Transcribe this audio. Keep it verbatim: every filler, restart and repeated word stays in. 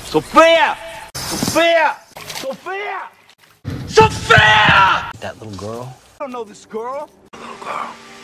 Sophia! Sophia! Sophia! Sophia! That little girl? I don't know this girl. Little girl.